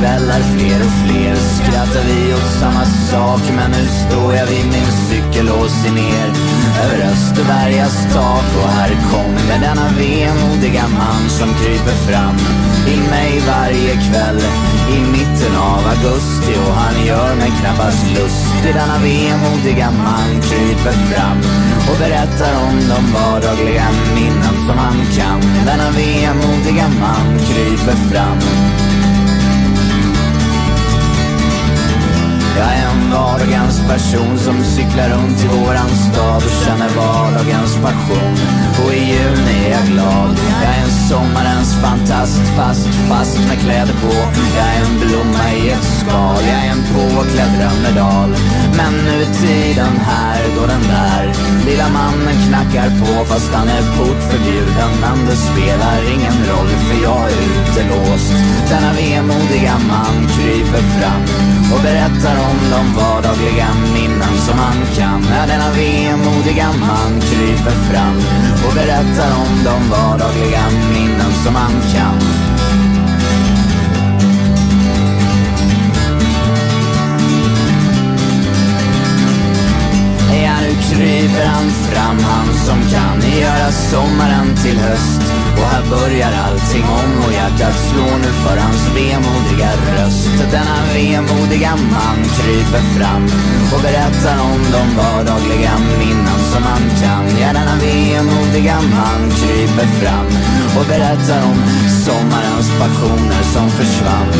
kvällar fler och fler skrattar vi åt samma sak. Men nu står jag vid min cykel och ser ner över Österbergas tak. Och här kommer denna vemodiga man som kryper fram i mig varje kväll i mitten av augusti. Och han gör mig knappast lustig. Denna vemodiga man kryper fram och berättar om de vardagliga minnen som han kan. Denna vemodiga man kryper fram. Jag är en vardagens person som cyklar runt i våran stad och känner vardagens passion. Och i juni är jag glad. Jag är en sommarens fantast, fast med kläder på. Jag är en blomma i ett skal. Jag är en påklädd drömmedal. Men nu är tiden här då den där lilla mannen knackar på. Fast han är portförbjuden, men det spelar ingen roll, för jag är utelåst. Denna vemodiga man kryper fram och berättar om de vardagliga minnen som han kan. Ja, denna vemodiga man kryper fram och berättar om de vardagliga minnen som han kan. Ja, nu kryper han fram, han som kan göra sommaren till höst. Och här börjar allting om och hjärtat slår nu för hans vemodiga röst. Denna vemodiga man kryper fram och berättar om de vardagliga minnen som han kan. Ja, denna vemodiga man kryper fram och berättar om sommarens passioner som försvann.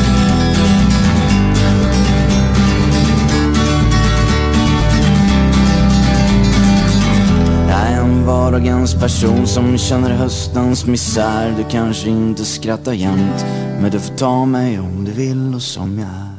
Vardagens person som känner höstens misär. Du kanske inte skrattar jämt, men du får ta mig om du vill och som jag är.